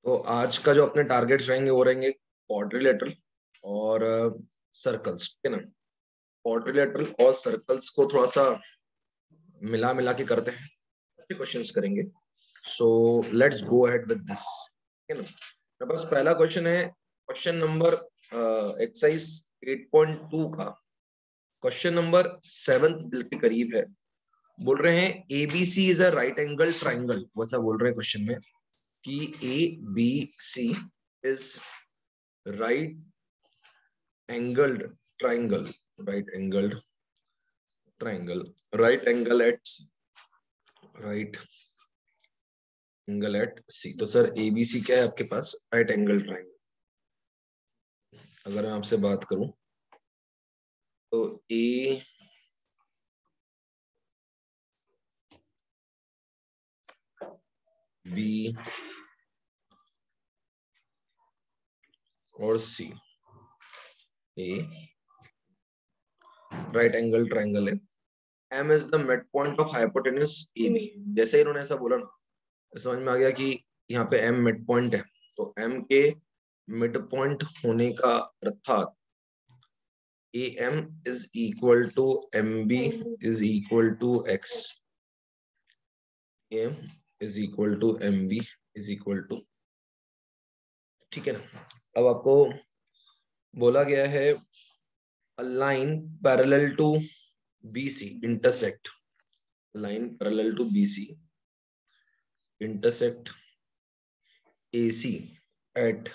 तो आज का जो अपने टारगेट्स रहेंगे वो रहेंगे क्वाड्रिलेटरल और सर्कल्स, ठीक है ना। क्वाड्रिलेटरल और सर्कल्स को थोड़ा सा मिला मिला के करते हैं, क्वेश्चंस करेंगे। So let's go ahead with this, ठीक है ना। मेरे पास पहला क्वेश्चन है, क्वेश्चन नंबर एक्सरसाइज 8.2 का क्वेश्चन नंबर 7 के करीब है। बोल रहे हैं ABC is a right angle triangle, वैसा बोल रहे हैं क्वेश्चन में कि ABC is right angled triangle, right angled triangle, right angle at C। तो सर ABC क्या है आपके पास? Right angle triangle. अगर मैं आपसे बात करूं तो A B और C, A right angle triangle है। M is the mid point of hypotenuse AB। जैसे इन्होंने ऐसा बोला ना, समझ में आ गया कि यहाँ पे M मिड पॉइंट है, तो M के मिड पॉइंट होने का अर्थात AM is equal to MB is equal to X, AM is equal to MB is equal to, ठीक है ना। अब आपको बोला गया है a line parallel to BC intersect, line parallel to BC intersect AC at,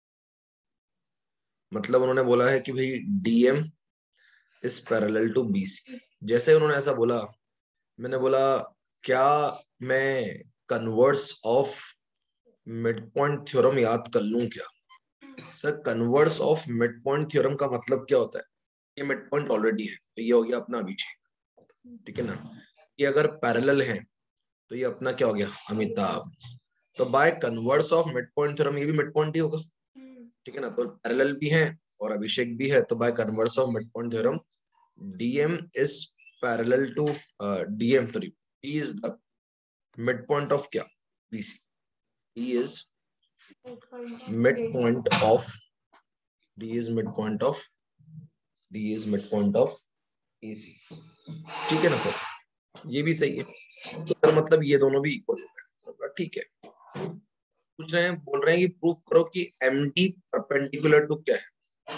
मतलब उन्होंने बोला है कि भाई DM is parallel to BC। जैसे उन्होंने ऐसा बोला, मैंने बोला क्या मैं converse of mid point theorem याद कर लूं क्या? Sir converse of mid point theorem का मतलब क्या होता है? ये मिड पॉइंट ऑलरेडी है तो ये हो गया अपना अभिषेक, ठीक है ना। ये अगर पैरेलल है तो ये अपना क्या हो गया? अमिताभ। तो by converse of mid point theorem ये भी मिड पॉइंट ही होगा, ठीक है ना। तो पैरेलल भी है और अभिषेक भी है, तो by converse of mid point theorem DM is parallel to DM, sorry D is the mid point of क्या? BC। D is midpoint of D is midpoint of D is midpoint of AC, ठीक है ना sir. ये भी सही है, तो sir मतलब ये दोनों भी इक्वल है, ठीक है। पूछ रहे हैं, बोल रहे हैं कि प्रूफ करो कि MD परपेंडिकुलर टू क्या है?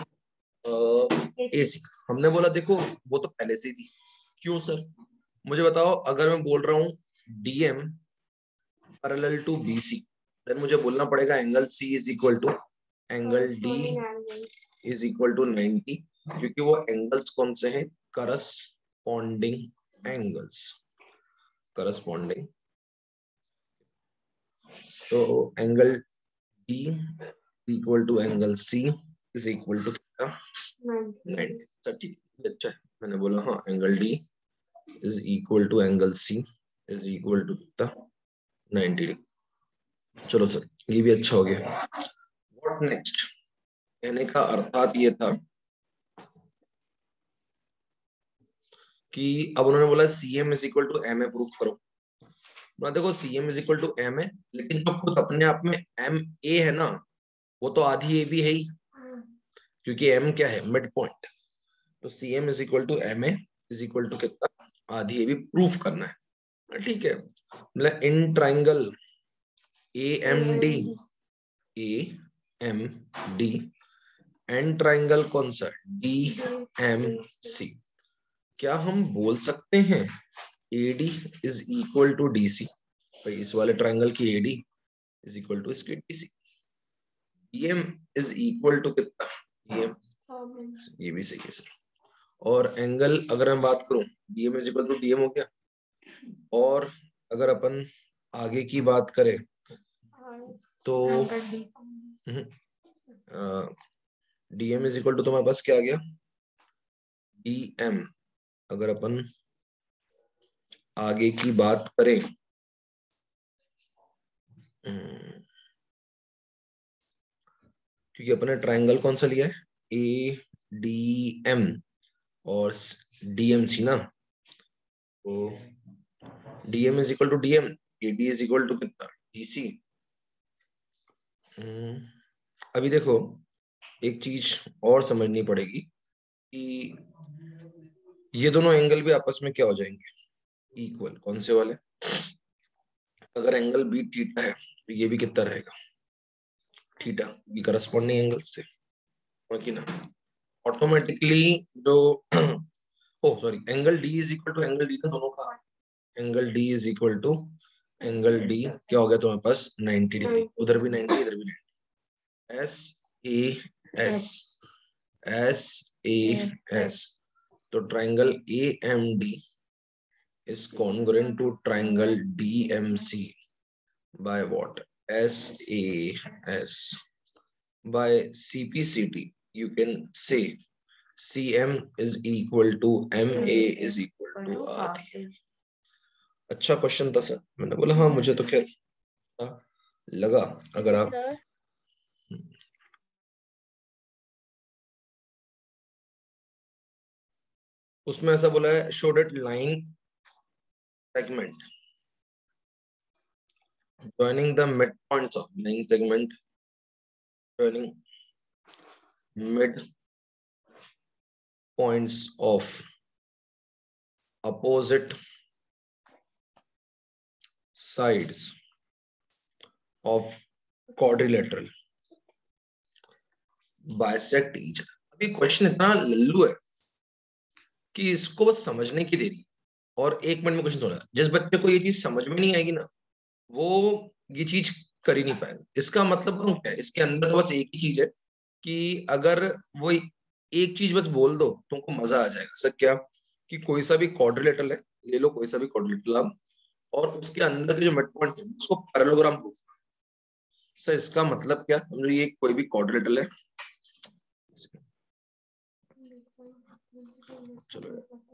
AC। हमने बोला देखो वो तो पहले से थी। क्यों सर? मुझे बताओ, अगर मैं बोल रहा हूँ DM parallel to BC, then मुझे बोलना पड़ेगा angle C is equal to angle D is equal to 90, क्योंकि वो एंगल्स कौन से हैं? Corresponding angles, corresponding. तो angle D equal to angle C is equal to क्या? 90। सर ठीक, अच्छा मैंने बोला हाँ, angle D is equal to angle C is equal to कितना? 90 डिग्री। चलो सर ये भी अच्छा हो गया। What next? कहने का अर्थात ये था कि अब उन्होंने बोला CM is equal to M proof करो। ना देखो CM is equal to M है, लेकिन जो खुद अपने आप में MA है ना, वो तो आधी AB है ही, क्योंकि M क्या है? Mid point. तो CM is equal to MA is equal to कितना? आधी AB प्रूफ करना है, ठीक है। मतलब in triangle AMD, AMD and triangle कौन सा? DMC। क्या हम बोल सकते हैं AD is equal to DC? भाई इस वाले ट्राइंगल की AD इज इक्वल टू इसकी DC। DM is equal to कितना? DM, ये भी सही है सर। और एंगल अगर मैं बात करूं, DM is equal to DM हो गया। और अगर अपन आगे की बात करें तो DM इज इक्वल टू तुम्हारे पास क्या आ गया? DM। अगर अपन आगे की बात करें, क्योंकि अपने ट्राइंगल कौन सा लिया है? ADM और DMC ना, तो DM is equal to DM, AD is equal to कितना? DC। अभी देखो एक चीज और समझनी पड़ेगी कि ये दोनों एंगल भी आपस में क्या हो जाएंगे, इक्वल। कौन से वाले? अगर एंगल बी थीटा है तो ये भी कितना रहेगा, थीटा, बी करस्पॉन्डिंग एंगल से, है कि ना? ऑटोमेटिकली जो oh sorry, angle D is equal to angle D ना दोनों का, angle D is equal to angle D क्या हो गया तुम्हारे पास, 90 डिग्री। उधर भी 90, इधर भी 90। S A S, S A S, तो triangle A M D is congruent to triangle DMC by what? SAS. By CPCT, you can say CM is equal to MA is equal to RD. अच्छा question था sir, मैंने बोला हाँ मुझे तो खैर लगा। अगर आप उसमें ऐसा बोला है, show that line segment joining the midpoints of line segment joining midpoints of opposite sides of quadrilateral bisect each other। अभी क्वेश्चन इतना लल्लू है कि इसको बस समझने की देरी। और एक मिनट में क्वेश्चन सुना, जिस बच्चे को ये चीज समझ में नहीं आएगी ना, वो ये चीज कर ही नहीं पाएगा। इसका मतलब क्या है, इसके अंदर तो बस एक ही चीज है कि अगर वो एक चीज बस बोल दो तुमको मजा आ जाएगा। सर क्या? कि कोई सा भी क्वाड्रिलेटरल है, ले लो कोई सा भी क्वाड्रिलेटरल आप, और उसके अंदर के जो मिड पॉइंट्स है उसको पैरेललोग्राम प्रूफ। सर इसका मतलब क्या, समझो ये कोई भी क्वाड्रिलेटरल है, चलो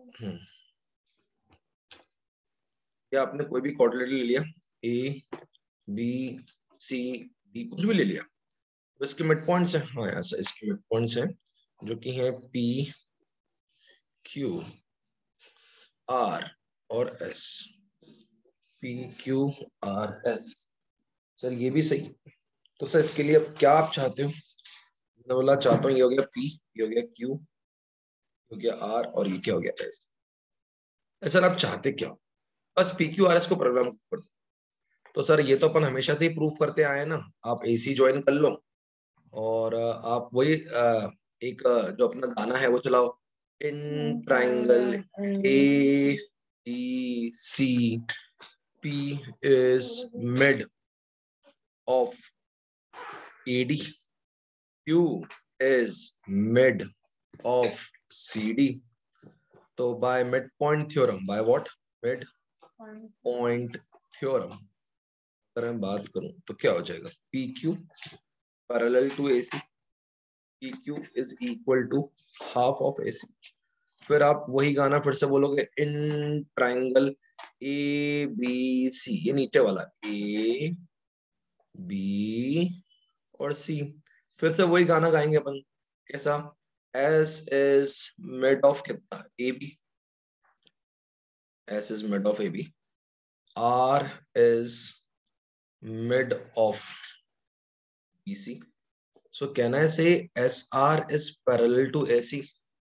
या आपने कोई भी क्वाड्रिलेटरल ले लिया, ए बी सी डी कुछ भी ले लिया, तो इसके मिड पॉइंट्स हैं। हाँ ऐसा इसके मिड पॉइंट्स हैं जो कि है पी क्यू आर और S, P Q R S. Sir ये भी सही। तो सर इसके लिए अब क्या आप चाहते हो? मैं बोला चाहता हूँ ये हो गया पी, ये हो गया क्यू, हो गया आर, और ये क्या हो गया एस। सर आप चाहते क्या हो? बस पी क्यू आर एस को प्रोग्राम कर दो। तो सर ये तो अपन हमेशा से ही प्रूफ करते आए हैं ना। आप एसी ज्वाइन कर लो और आप वही एक जो अपना गाना है वो चलाओ, in triangle A B C, P is mid of AD, Q is mid of CD. तो by mid point theorem, by what? Mid point theorem अगर मैं बात करूं तो क्या हो जाएगा, P Q parallel to AC, P Q is equal to half of AC. फिर आप वही गाना फिर से बोलोगे, इन ट्राइंगल ए बी सी, ये नीचे वाला ए बी और सी, फिर से वही गाना गाएंगे अपन। कैसा? एस इज मिड ऑफ कितना, A B, S is mid of A B, R is mid of B C. So can I say SR is parallel to AC?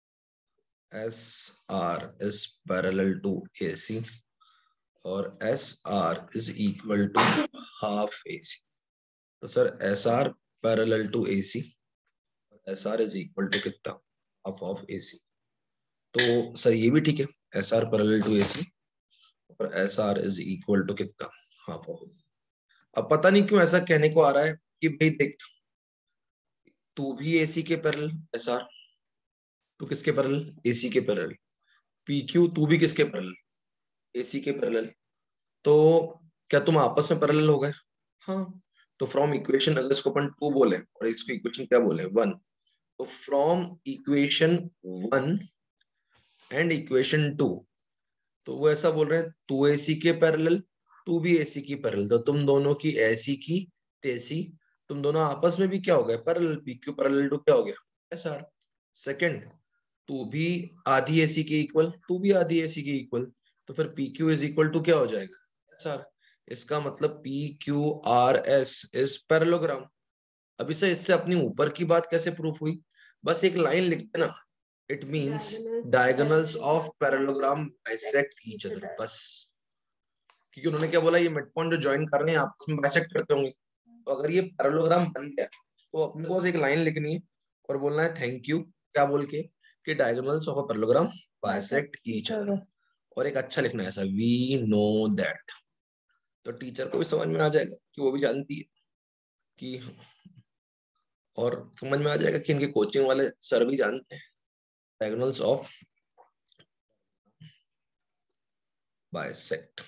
SR is parallel to AC और SR is equal to half AC। तो sir SR parallel to AC, SR is equal to कितना, half of AC। तो sir ये भी ठीक है, SR parallel to AC और SR is equal to कितना, half of AC। अब पता नहीं क्यों ऐसा कहने को आ रहा है कि भाई देख, तू भी AC के पैरेलल, SR तू किसके पैरेलल, AC के पैरेलल, PQ तू भी किसके पैरेलल, AC के पैरेलल। तो क्या तुम आपस में पैरेलल हो गए? हाँ। तो फ्रॉम इक्वेशन, अगर इसको अपन टू बोले और इसको इक्वेशन क्या बोले, वन, तो from equation one and equation two, तो वो ऐसा बोल रहे हैं टू AC के पैरेलल, टू भी AC की पैरेलल, तो तुम दोनों की ऐसी की तैसी, तुम दोनों आपस में भी क्या हो गए, पैरेलल। PQ पैरेलल टू क्या हो गया, SR। सेकंड, टू भी आधी AC के इक्वल, टू भी आधी AC के इक्वल, तो फिर PQ इज इक्वल टू क्या हो जाएगा, SR। इसका मतलब PQRS इज पैरेललोग्राम। अभी सर इससे अपनी ऊपर की बात कैसे प्रूफ हुई? बस एक लाइन लिख देना, it means diagonals of parallelogram bisect each other, बस। क्योंकि उन्होंने क्या बोला, ये मिड पॉइंट जो ज्वाइन कर रहे हैं आपस में बाइसेक्ट करते होंगे, तो अगर ये पैरेललोग्राम बन गया तो अपने को बस एक लाइन लिखनी है और बोलना है थैंक यू, क्या बोल के, कि diagonals of a parallelogram bisect each other, और एक अच्छा लिखना है ऐसा, वी नो दैट। तो टीचर को भी समझ में आ जाएगा कि वो भी जानती है कि, और समझ में आ जाएगा कि इनके कोचिंग वाले सर भी जानते हैं डायगोनल्स ऑफ बाइसेक्ट।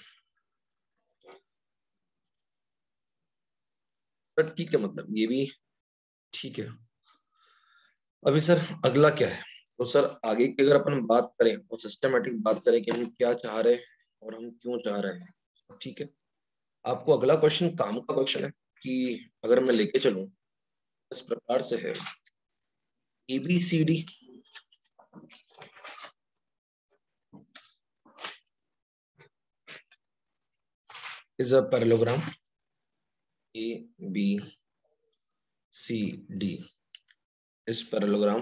बट ठीक है, मतलब ये भी ठीक है। अभी सर अगला क्या है? तो सर आगे की अगर अपन बात करें और सिस्टमेटिक बात करें कि हम क्या चाह रहे हैं और हम क्यों चाह रहे हैं, तो ठीक है। आपको अगला क्वेश्चन काम का क्वेश्चन है कि अगर मैं लेके चलूं इस प्रकार से है, ABCD is a parallelogram, ABCD is parallelogram,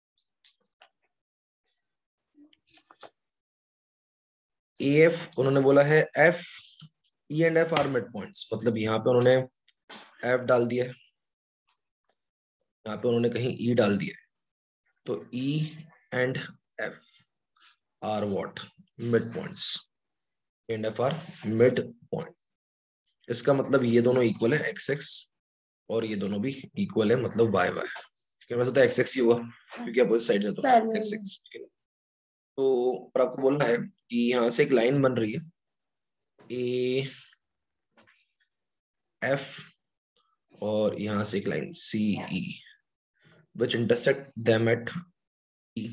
AF उन्होंने बोला है F, E and F are mid points, मतलब यहाँ पे उन्होंने F डाल दिया है, यहाँ पे उन्होंने कहीं E डाल दिया है, तो E and F are what? Mid points. E and F are mid point. इसका मतलब ये दोनों इक्वल है XX, और ये दोनों भी इक्वल है मतलब Y Y। वैसे तो XX ही होगा क्योंकि अपोजिट साइड है, तो XX। तो और आपको बोलना है कि यहाँ से एक लाइन बन रही है AF, और यहाँ से एक line CE which intersect them at E।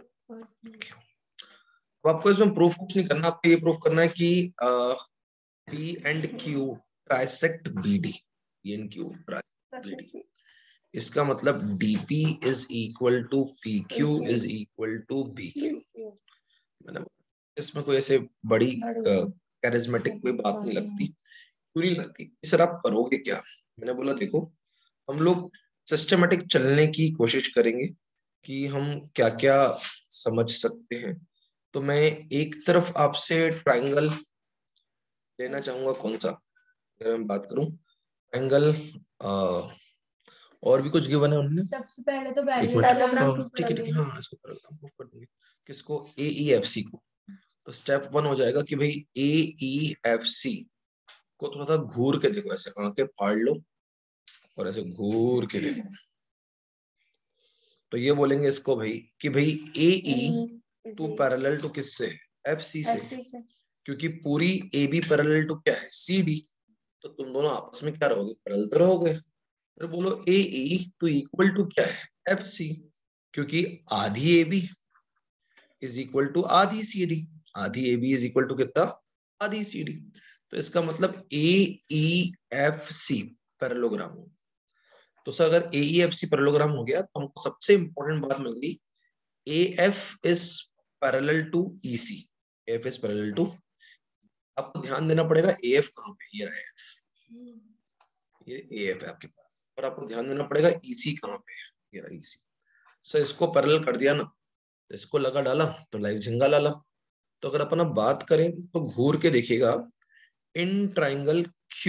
तो आपको इसमें प्रूफ कुछ नहीं करना, आपको ये प्रूफ करना है कि P and Q trisect BD, P and Q trisect BD। इसका मतलब DP is equal to PQ is equal to BQ। मैंने इसमें कोई ऐसे बड़ी कैरिज्मेटिक कोई बात नहीं लगती, क्यों नहीं लगती? सर आप करोगे क्या? मैंने बोला देखो, हम लोग सिस्टमेटिक चलने की कोशिश करेंगे कि हम क्या क्या समझ सकते हैं। तो मैं एक तरफ आपसे ट्राइंगल लेना चाहूंगा, कौन सा? अगर मैं बात करूं ट्राइंगल, और भी कुछ गिवन है उन्होंने, सबसे पहले तो ठीक है ठीक है, हाँ इसको पैरेललोग्राम प्रूफ कर देंगे। किसको? AEFC को। तो स्टेप 1 हो जाएगा कि भाई AEFC को थोड़ा सा घूर के देखो, ऐसे आंखें फाड़ लो और ऐसे घूर के देखो, तो ये बोलेंगे इसको भाई कि भाई AE टू पैरेलल टू किससे? FC से, क्योंकि पूरी AB पैरेलल टू क्या है? CD। तो तुम दोनों आपस में क्या रहोगे? पैरेलल तो रहोगे। तो बोलो AE टू इक्वल टू क्या है? FC, क्योंकि आधी AB इज इक्वल टू आधी CD, आधी AB इज इक्वल टू कितना? आधी CD। तो इसका मतलब AEFC पैरेललोग्राम हो। तो सर अगर AEFC पैरेललोग्राम हो गया तो हमको सबसे इंपॉर्टेंट बात मिल गई, AF is parallel to EC। AF is parallel to, आपको ध्यान देना पड़ेगा AF कहाँ पे, ये रहा है, ये AF है आपके पास, और आपको ध्यान देना पड़ेगा EC कहाँ पे है, ये रहा EC। सर इसको पैरेलल कर दिया ना, तो इसको लगा डाला तो लाइव झिंगा लाला। तो अगर अपन अब बात करें तो घूर के देखिएगा, इन ट्राइंगल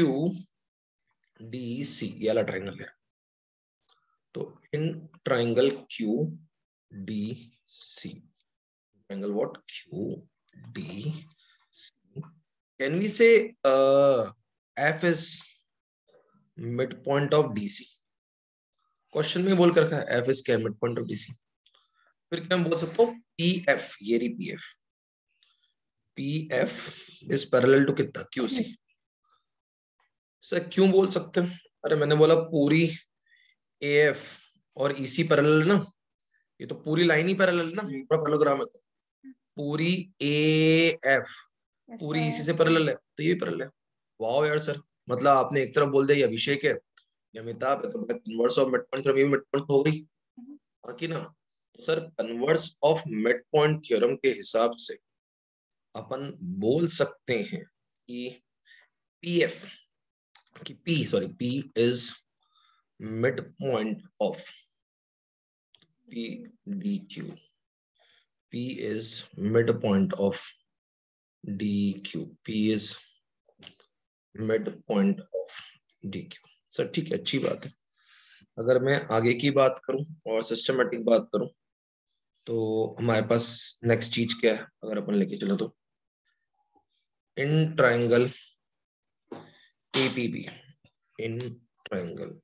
QDC, ये वाला ट्राइंगल है, तो in triangle QDC, triangle what? QDC, can we say F is mid point of DC? Question में बोल कर रखा है F इज क्या? Mid point of DC। फिर क्या मैं बोल सकता हूँ PF, ये रही PF, PF is parallel to कितना? QC। सर क्यों बोल सकते हैं? अरे मैंने बोला पूरी AF और EC पैरेलल है ना, ये तो पूरी लाइन ही पैरेलल है ना, पूरा पैरेललोग्राम है, तो पूरी AF पूरी EC से पैरेलल है, तो ये पैरेलल है। वाओ यार सर, मतलब आपने एक तरफ बोल दिया ये अभिषेक है, ये अमिताभ है, तो converse of mid point theorem, ये मिड पॉइंट हो गई बाकी ना। तो sir converse of mid point theorem के हिसाब से अपन बोल सकते हैं कि PF, कि P is midpoint of P DQ. P is midpoint of DQ. P is midpoint of DQ. Sir ठीक है, अच्छी बात है। अगर मैं आगे की बात करूं और सिस्टमेटिक बात करूं तो हमारे पास नेक्स्ट चीज क्या है, अगर अपन लेके चलो तो in triangle APB, in triangle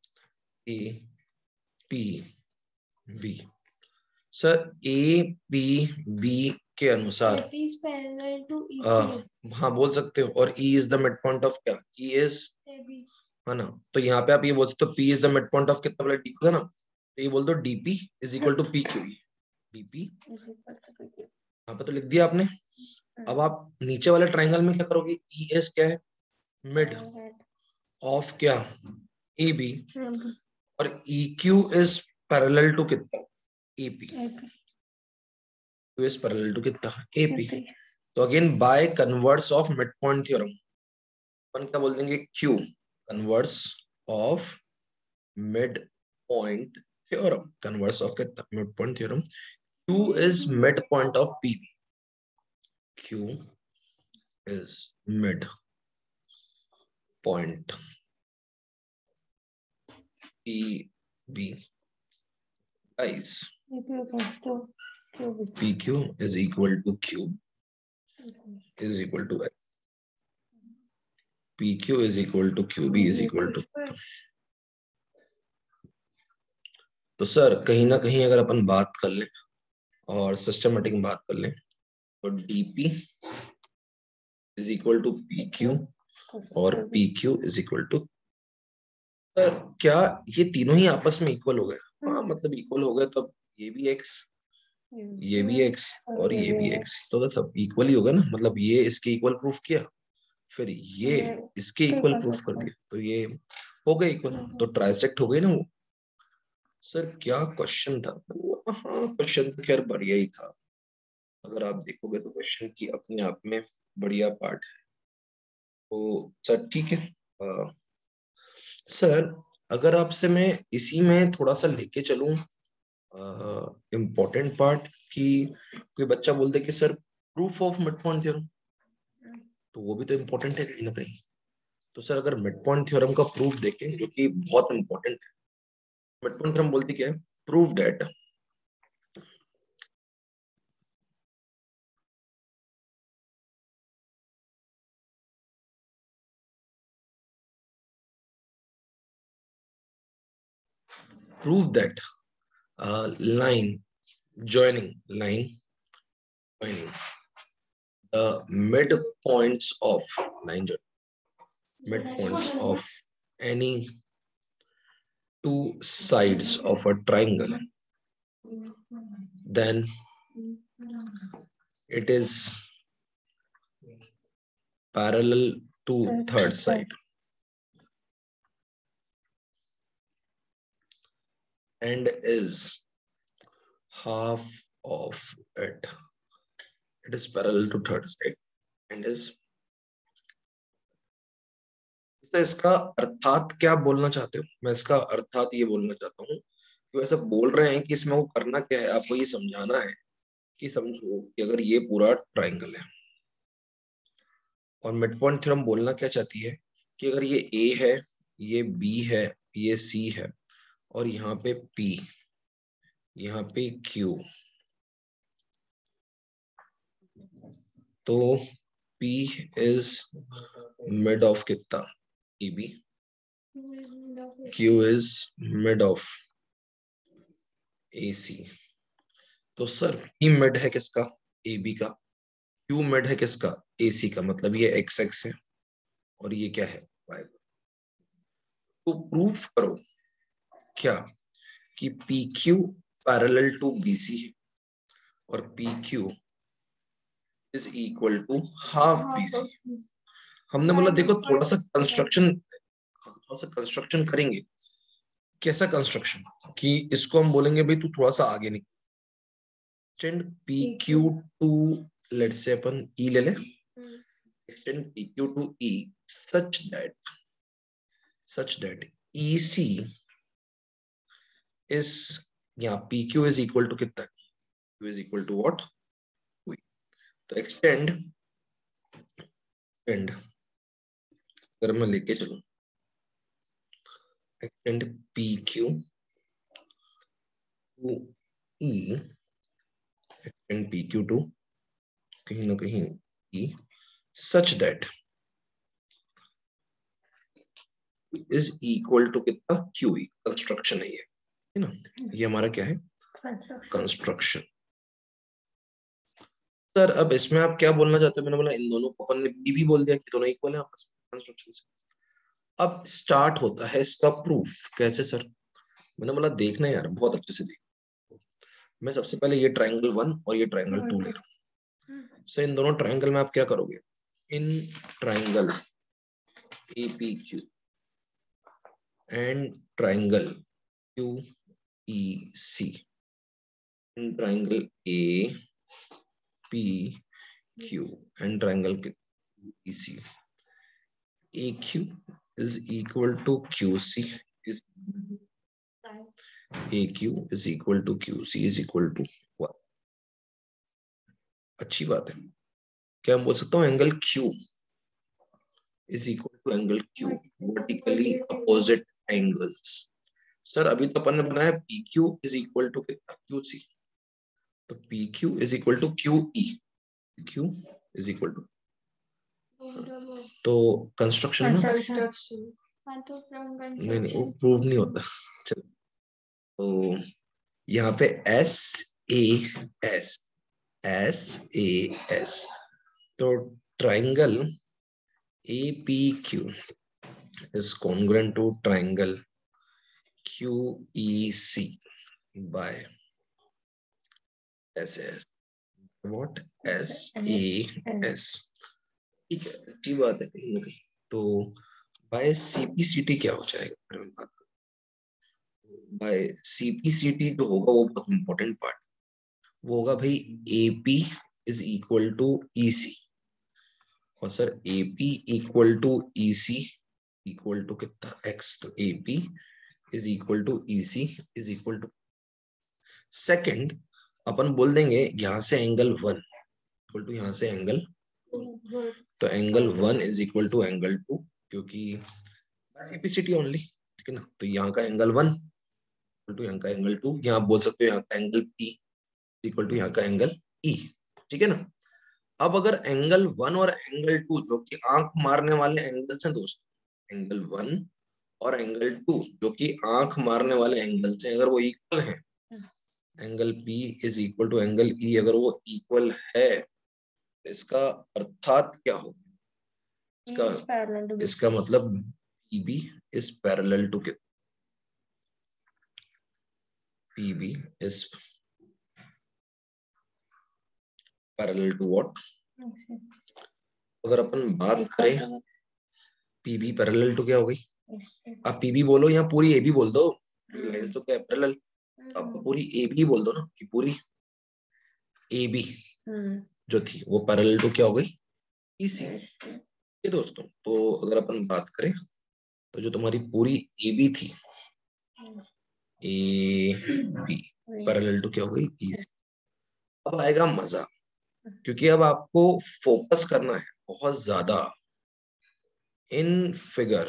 APB, sir APB के अनुसार हाँ बोल सकते हो, और E is the mid point of क्या, E इज है ना, तो यहाँ पे आप ये बोल सकते हो P is the mid point of कितना वाला DQ है ना, तो ये बोल दो DP is equal to PQ। DP यहाँ पे तो लिख दिया आपने। अब आप नीचे वाले ट्राइंगल में क्या करोगे, ES क्या है, मिड ऑफ क्या, AB, और EQ इज पैरेलल टू कितना, AP। इज पैरेलल टू कितना, AP। तो again by converse of mid point theorem अपन क्या बोल देंगे, Q converse of mid point theorem, converse of कितना, mid point theorem. Q is midpoint of PB. Q is midpoint PB. Guys, PQ is equal to Q is equal to X. PQ is equal to QB is equal to। तो sir कहीं ना कहीं अगर अपन बात कर लें और सिस्टमेटिक बात कर लें तो DP is equal to PQ और PQ is equal to, sir क्या ये तीनों ही आपस में इक्वल हो गए, हाँ मतलब इक्वल हो गए, तो ये भी X, ये भी X और ये भी X, तो सब इक्वल ही होगा ना, मतलब ये इसके इक्वल प्रूफ किया, फिर ये इसके इक्वल प्रूफ कर दिया, तो ये हो गए इक्वल, तो ट्राइसेक्ट हो गई ना वो। सर क्या क्वेश्चन था, हाँ क्वेश्चन तो खैर बढ़िया ही था, अगर आप देखोगे तो क्वेश्चन की अपने आप में बढ़िया पार्ट है। तो सर ठीक है, सर अगर आपसे मैं इसी में थोड़ा सा लेके चलूं इम्पोर्टेंट पार्ट, कि कोई बच्चा बोल दे कि sir proof of mid point theorem, तो वो भी तो इम्पोर्टेंट है कहीं ना कहीं। तो सर अगर मिड पॉइंट थ्योरम का प्रूफ देखें, जो कि बहुत इंपॉर्टेंट है, मिड पॉइंट थ्योरम बोलती क्या है, prove that prove that line joining line joining the midpoints of line joining midpoints of any two sides of a triangle, then it is parallel to third side and is half of it. It is parallel to third side and is, तो इसका अर्थात क्या बोलना चाहते हो, मैं इसका अर्थात ये बोलना चाहता हूँ कि वैसे बोल रहे हैं कि इसमें वो करना क्या है, आपको ये समझाना है कि समझो कि अगर ये पूरा ट्राइंगल है और मिड पॉइंट थ्योरम बोलना क्या चाहती है कि अगर ये A है, ये B है, ये C है, और यहाँ पे P, यहाँ पे Q, तो P इज मिड ऑफ कितना, AB, Q is mid of AC। तो सर P मिड है किसका, AB का, Q मिड है किसका, AC का, मतलब ये X X है और ये क्या है, Y। तो प्रूफ करो क्या कि PQ पैरेलल टू BC है और PQ is equal to half BC। हमने बोला देखो थोड़ा सा कंस्ट्रक्शन करेंगे, कैसा कंस्ट्रक्शन, कि इसको हम बोलेंगे भाई तू थोड़ा सा आगे निकल, extend PQ to, let's say upon E ले ले, extend PQ to E such that EC is यहाँ P Q is equal to कितना, Q is equal to what, तो एक्सटेंड एंड अगर मैं लेके चलूं extend P Q to E, extend P Q to कहीं ना कहीं E, such that is equal to कितना, क्यू ई, कंस्ट्रक्शन है ये ना, ये हमारा क्या है, कंस्ट्रक्शन। सर अब इसमें आप क्या बोलना चाहते हो, मैंने बोला इन दोनों को अपन ने बी भी बोल दिया कि दोनों इक्वल है आपस में कंस्ट्रक्शन से। अब स्टार्ट होता है इसका प्रूफ, कैसे सर, मैंने बोला देखना यार बहुत अच्छे से देख, मैं सबसे पहले ये ट्राइंगल 1 और ये ट्राइंगल 2 ले रहा हूँ। सो इन दोनों ट्राइंगल में आप क्या करोगे, in triangle A P Q and triangle Q E C, in triangle A P Q and triangle E C, A Q is equal to QC is AQ is equal to QC is equal to 1। अच्छी बात है, क्या मैं बोल सकता हूँ angle Q is equal to angle Q, vertically opposite angles. Sir अभी तो अपन ने बनाया PQ is equal to कितना, QC, तो PQ is equal to QE, Q is equal to, तो कंस्ट्रक्शन ना, नहीं वो प्रूव नहीं होता। चलो तो यहाँ पे S A S, S A S, तो triangle A P Q is congruent to triangle Q E C by S S, what, S A S, ठीक है अच्छी बात है कहीं ना कहीं। तो बाय सीपीसीटी क्या हो जाएगा, बाय सीपीसीटी जो होगा वो बहुत इंपॉर्टेंट पार्ट, वो होगा भाई AP is equal to EC, और sir AP equal to EC equal to कितना एक्स, तो AP is equal to EC is equal to, second अपन बोल देंगे यहाँ से एंगल 1 इक्वल टू यहाँ से एंगल, तो angle 1 is equal to angle 2, क्योंकि सीपीसीटी ओनली, ठीक है ना, तो यहाँ का एंगल 1 इक्वल टू यहाँ का एंगल 2, यहाँ बोल सकते हो यहाँ का एंगल पी इक्वल टू यहाँ का एंगल ई, ठीक है ना। अब अगर एंगल 1 और एंगल 2 जो कि आंख मारने वाले एंगल्स हैं दोस्तों, एंगल 1 और एंगल 2 जो कि आंख मारने वाले एंगल्स हैं, अगर वो इक्वल हैं, angle P is equal to angle E, अगर वो इक्वल है, इसका अर्थात क्या होगा, इसका मतलब PB इज पैरेलल टू कितना, PB is parallel to what, अगर अपन बात करें PB पैरेलल टू क्या हो गई, आप PB बोलो या पूरी AB बोल दो, लाइंस तो क्या पैरेलल, आप पूरी AB बोल दो ना, कि पूरी AB जो थी वो पैरेलल टू क्या हो गई, EC। ये दोस्तों तो अगर अपन बात करें तो जो तुम्हारी पूरी AB थी, AB पैरेलल टू क्या हो गई, EC। अब आएगा मजा, क्योंकि अब आपको फोकस करना है बहुत ज्यादा in figure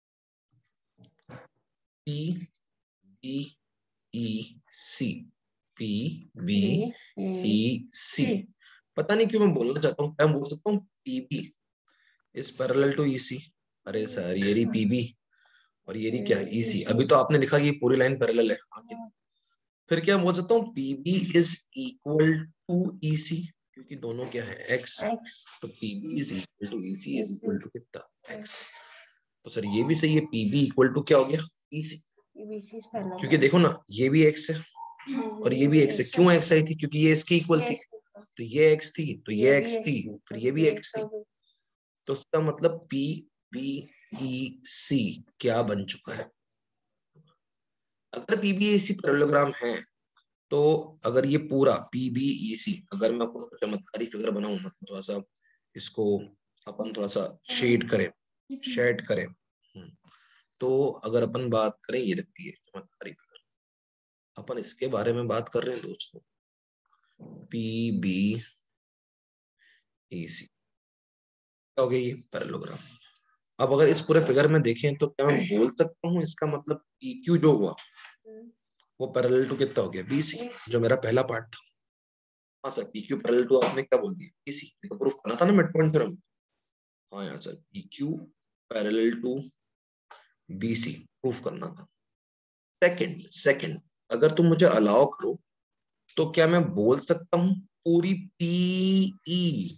P B E C, P B E C, पता नहीं क्यों मैं बोलना चाहता हूँ, मैं बोल सकता हूँ PB is parallel to EC, अरे सर ये रही PB और ये रही क्या EC, अभी तो आपने लिखा कि ये पूरी लाइन पैरेलल है, फिर क्या बोल सकता हूँ PB is equal to EC, क्योंकि दोनों क्या है X, तो PB is equal to EC is equal to कितना X, तो सर ये भी सही है, PB इक्वल टू क्या हो गया EC, क्योंकि देखो ना ये भी X है और ये भी X है, क्यों X आई थी, क्योंकि ये इसकी इक्वल थी, तो ये X थी, तो ये X थी, फिर ये भी X थी, तो उसका मतलब PBEC क्या बन चुका है, अगर PBEC पैरेललोग्राम है, तो अगर ये पूरा PBEC, अगर मैं आपको चमत्कारी फिगर बनाऊं, मतलब थोड़ा सा इसको अपन थोड़ा सा शेड करें, तो अगर अपन बात करें, ये देखिए चमत्कारी फिगर, अपन इसके बारे में बात कर रहे हैं दोस्तों, पी बी ई सी हो गया ये पैरेललोग्राम। अब अगर इस पूरे फिगर में देखें तो क्या मैं बोल सकता हूँ इसका मतलब पी क्यू जो हुआ वो पैरेलल टू कितना हो गया, बी सी, जो मेरा पहला पार्ट था। हाँ sir, P Q parallel to आपने क्या बोल दिया, बी सी, तो प्रूफ करना था ना मिड पॉइंट थ्योरम। हाँ यार sir, P Q parallel to B C proof करना था। सेकंड सेकंड अगर तुम मुझे अलाउ करो तो क्या मैं बोल सकता हूँ पूरी पीई,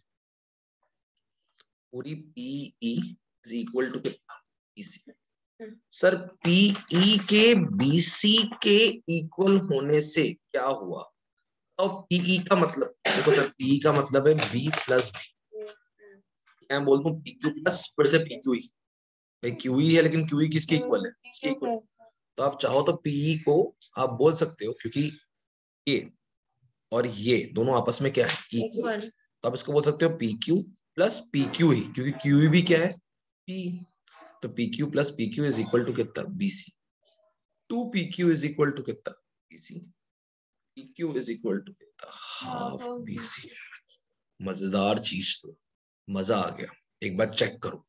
पूरी पीई इज इक्वल टू कितना, बीसी। सर पीई के बीसी के इक्वल होने से क्या हुआ, तो पीई का मतलब देखो सर, पीई का मतलब है बी प्लस बी। मैं बोलता हूँ पी क्यू प्लस फिर से पी क्यू, भाई क्यू ही है लेकिन क्यू ही किसके इक्वल है, इसके इक्वल। तो आप चाहो तो पीई को आप बोल सकते हो, क्योंकि ये और ये दोनों आपस में क्या है, इक्वल। तो आप इसको बोल सकते हो P Q plus P Q ही, क्योंकि क्यू भी क्या है, पी। तो P Q plus P Q is equal to कितना, BC. Two P Q is equal to कितना, BC. P Q is equal to कितना, हाफ बीसी। मजेदार चीज, तो मजा आ गया, एक बार चेक करो।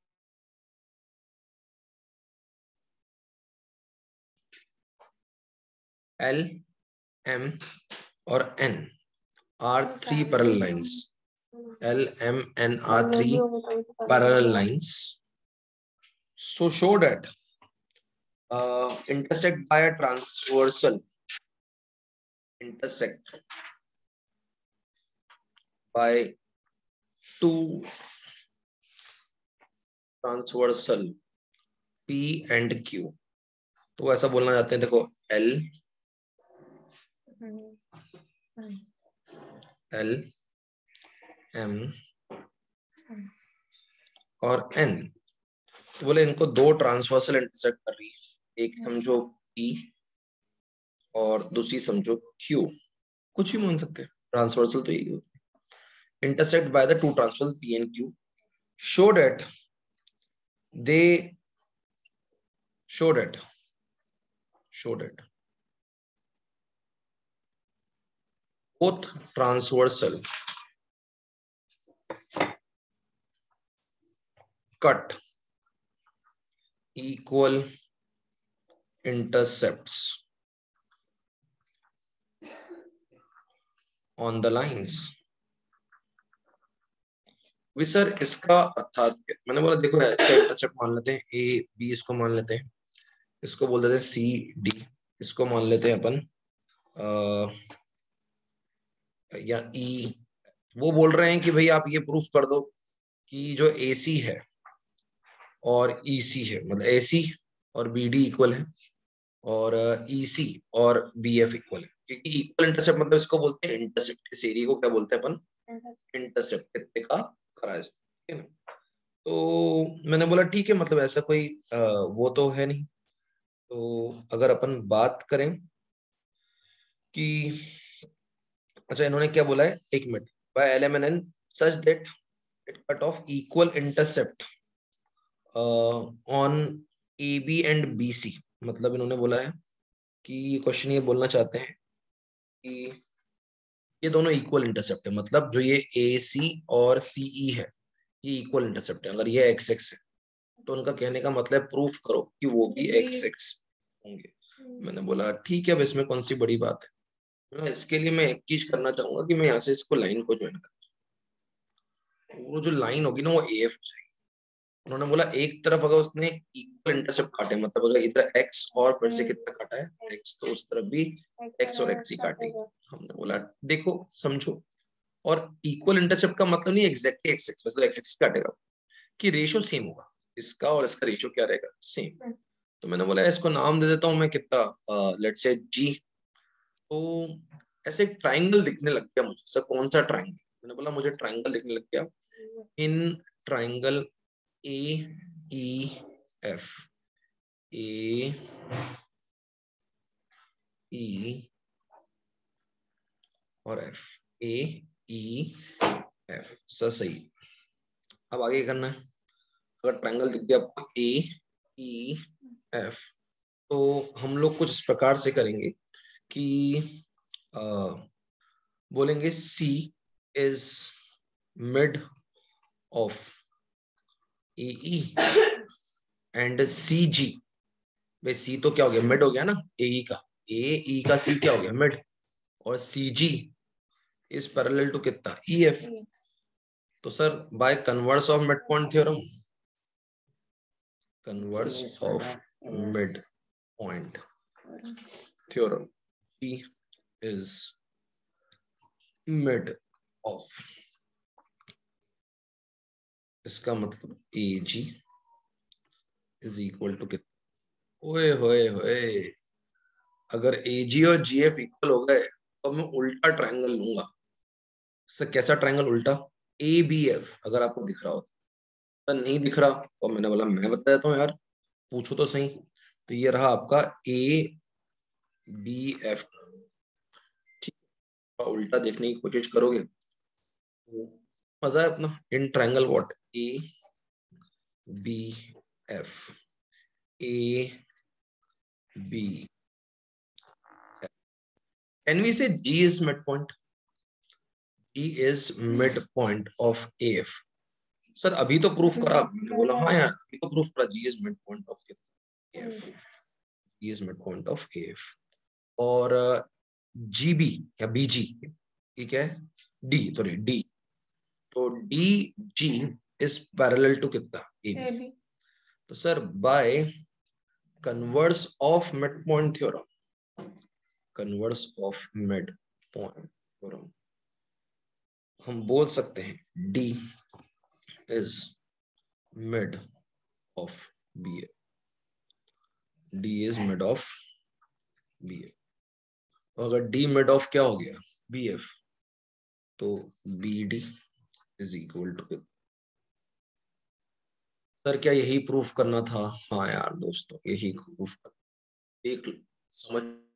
एल एम और N R three parallel lines, L, M, N are three parallel lines. So show that intersect by a transversal, intersect by two transversal P and Q. तो ऐसा बोलना चाहते हैं, देखो L, L, M और N, तो बोले इनको दो ट्रांसवर्सल इंटरसेक्ट कर रही है, एक समझो P और दूसरी समझो Q, कुछ भी मान सकते हैं, ट्रांसवर्सल तो यही होता है। intersect by the two transversal P and Q, show that they show that both transversal cut equal intercepts on the lines। भी सर इसका अर्थात क्या, मैंने बोला देखो इसका इंटरसेप्ट मान लेते हैं ए बी, इसको मान लेते हैं, इसको बोल देते हैं सी डी, इसको मान लेते हैं अपन या ई। वो बोल रहे हैं कि भाई आप ये प्रूफ कर दो कि जो ए सी है और ई सी है, मतलब ए सी और बी डी इक्वल है और ई सी और बी एफ इक्वल है, क्योंकि इक्वल इंटरसेप्ट मतलब इसको बोलते हैं इंटरसेप्ट, इस एरिया को क्या बोलते हैं अपन, इंटरसेप्ट कितने का करा है, ठीक है ना। तो मैंने बोला ठीक है, मतलब ऐसा कोई वो तो है नहीं। तो अगर अपन बात करें कि अच्छा इन्होंने क्या बोला है, एक minute, by L M N N such that it cut off equal intercept on A B and B C, मतलब इन्होंने बोला है कि ये क्वेश्चन ये बोलना चाहते हैं कि ये दोनों इक्वल इंटरसेप्ट है, मतलब जो ये ए सी और सीई है ये इक्वल इंटरसेप्ट है। अगर ये एक्स एक्स है तो उनका कहने का मतलब प्रूफ करो कि वो भी एक्स एक्स होंगे। मैंने बोला ठीक है, अब इसमें कौन सी बड़ी बात है। इसके लिए मैं एक चीज करना चाहूंगा कि मैं यहाँ से इसको लाइन को ज्वाइन कर, वो जो लाइन होगी ना वो ए एफ। उन्होंने बोला एक तरफ अगर उसने इक्वल इंटरसेप्ट काटे, मतलब अगर इधर एक्स और फिर से कितना काटा है एक्स, तो उस तरफ भी एक्स और एक्स ही काटेगी। हमने बोला देखो समझो, और इक्वल इंटरसेप्ट का मतलब नहीं एग्जैक्टली एक्स एक्स, मतलब एक्स एक्स काटेगा, कि रेशियो सेम होगा, इसका और इसका रेशियो क्या रहेगा, सेम। तो मैंने बोला इसको नाम दे देता हूँ मैं कितना, लेट्स से जी। तो ऐसे एक ट्राइंगल दिखने लग गया मुझे, सर कौन सा ट्राइंगल, मैंने बोला मुझे ट्राइंगल दिखने लग गया, इन triangle A E F, A E और F, A E F, sir सही। अब आगे करना है, अगर ट्राइंगल दिख गया आपको ए ई एफ, तो हम लोग कुछ इस प्रकार से करेंगे कि बोलेंगे C is mid of AE and CG। भाई C तो क्या हो गया, मिड हो गया ना AE का, AE का C क्या हो गया, मिड, और CG इज पैरेलल टू कितना, EF। तो sir by converse of mid point theorem, converse of mid point theorem, E is mid of, इसका मतलब AG इज इक्वल टू कितना, ओए होए होए, अगर AG और GF इक्वल हो गए तो मैं उल्टा ट्रायंगल लूंगा। सर कैसा ट्रायंगल उल्टा, ABF, अगर आपको दिख रहा हो तो, नहीं दिख रहा तो मैंने बोला मैं बता देता हूँ यार, पूछो तो सही। तो ये रहा आपका ABF, ठीक है, उल्टा देखने की कोशिश करोगे तो मजा है अपना। In triangle what, ABF, AB, can we say G is midpoint? G is midpoint of AF। Sir अभी तो प्रूफ करा, मैंने बोला हाँ यार अभी तो प्रूफ करा, G is midpoint of AF, G is midpoint of AF। और GB या BG, ये क्या है, D, सॉरी D, तो DG is parallel to कितना, AB। तो sir by converse of midpoint theorem, converse of midpoint theorem, हम बोल सकते हैं D is mid of BF, D is mid of BF। अगर D mid of क्या हो गया, BF, तो BD is equal to, sir क्या यही प्रूफ करना था, हाँ यार दोस्तों यही प्रूफ कर, एक समझ